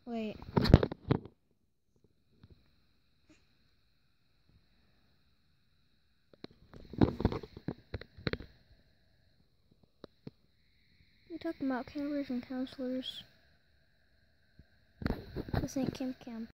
Wait. We're talking about campers and counselors. This ain't camp.